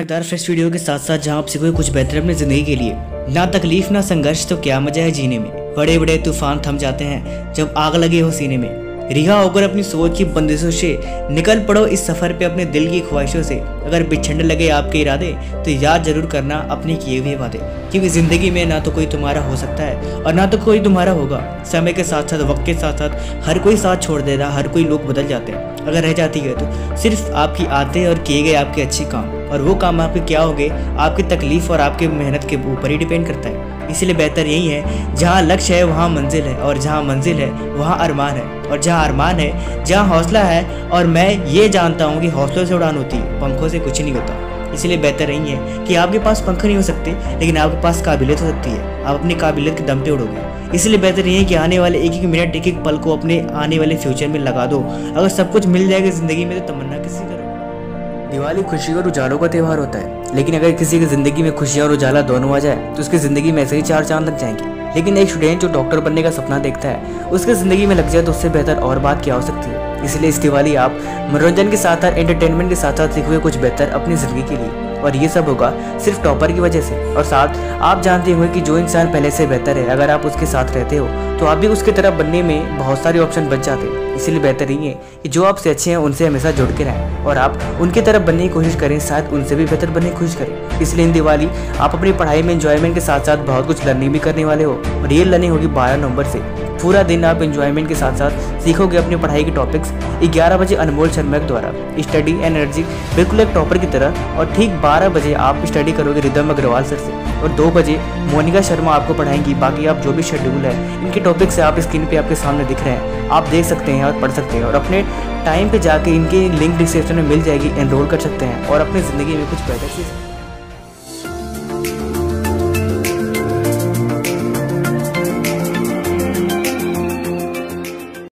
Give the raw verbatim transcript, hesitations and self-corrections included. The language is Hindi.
धमाकेदार फ्रेश वीडियो के साथ साथ जहां आप सीखोगे कुछ बेहतर अपनी जिंदगी के लिए। ना तकलीफ ना संघर्ष तो क्या मजा है जीने में। बड़े बड़े तूफान थम जाते हैं जब आग लगे हो सीने में। रिहा होकर अपनी सोच की बंदिशों से निकल पड़ो इस सफर पे अपने दिल की ख्वाहिशों से। अगर बिछड़ने लगे आपके इरादे तो याद जरूर करना अपने किए हुए वादे, क्योंकि जिंदगी में ना तो कोई तुम्हारा हो सकता है और ना तो कोई तुम्हारा होगा। समय के साथ साथ वक्त के साथ साथ हर कोई साथ छोड़ देगा, हर कोई लोग बदल जाते हैं। अगर रह जाती है तो सिर्फ आपकी आदतें और किए गए आपके अच्छे काम, और वो काम आपके क्या होंगे आपकी तकलीफ और आपके मेहनत के ऊपर ही डिपेंड करता है। इसलिए बेहतर यही है जहाँ लक्ष्य है वहाँ मंजिल है, और जहाँ मंजिल है वहाँ अरमान है, और जहाँ अरमान है जहाँ हौसला है। और मैं ये जानता हूँ कि हौसलों से उड़ान होती है, पंखों से कुछ नहीं होता। इसलिए बेहतर यही है कि आपके पास पंख नहीं हो सकते लेकिन आपके पास काबिलियत हो सकती है। आप अपनी काबिलियत के दम पे उड़ोगे। इसलिए बेहतर यही है कि आने वाले एक एक मिनट एक एक पल को अपने आने वाले फ्यूचर में लगा दो। अगर सब कुछ मिल जाएगा जिंदगी में तो तमन्ना किसी करो। दिवाली खुशी और उजालों का त्यौहार होता है, लेकिन अगर किसी की जिंदगी में खुशियाँ और उजाला दोनों आ जाए तो उसकी जिंदगी में ऐसे ही चार चांद लग जाएंगे। लेकिन एक स्टूडेंट जो डॉक्टर बनने का सपना देखता है उसकी जिंदगी में लग जाए तो उससे बेहतर और बात क्या हो सकती है। इसलिए इस दिवाली आप मनोरंजन के साथ साथ एंटरटेनमेंट के साथ साथ सीखोगे कुछ बेहतर अपनी जिंदगी के लिए, और ये सब होगा सिर्फ टॉपर की वजह से। और साथ आप जानते होंगे कि जो इंसान पहले से बेहतर है, अगर आप उसके साथ रहते हो तो आप भी उसकी तरफ बनने में बहुत सारे ऑप्शन बच जाते हैं। इसलिए बेहतर ही है कि जो आपसे अच्छे हैं उनसे हमेशा जुड़ के रहें और आप उनकी तरफ बनने की कोशिश करें, शायद उनसे भी बेहतर बनने की कोशिश करें। इसलिए इन दिवाली आप अपनी पढ़ाई में एंजॉयमेंट के साथ साथ बहुत कुछ लर्निंग भी करने वाले हो, और ये लर्निंग होगी बारह नवंबर से। पूरा दिन आप एंजॉयमेंट के साथ साथ सीखोगे अपनी पढ़ाई के टॉपिक्स ग्यारह बजे अनमोल शर्मा के द्वारा स्टडी एनर्जी, बिल्कुल एक टॉपर की तरह। और ठीक बारह बजे आप स्टडी करोगे रिदम अग्रवाल सर से, और दो बजे मोनिका शर्मा आपको पढ़ाएंगी। बाकी आप जो भी शेड्यूल है इनके टॉपिक से आप स्क्रीन पे आपके सामने दिख रहे हैं, आप देख सकते हैं और पढ़ सकते हैं, और अपने टाइम पे जाके इनके लिंक डिस्क्रिप्शन में मिल जाएगी, एनरोल कर सकते हैं और अपनी ज़िंदगी में कुछ बेहतर चीज़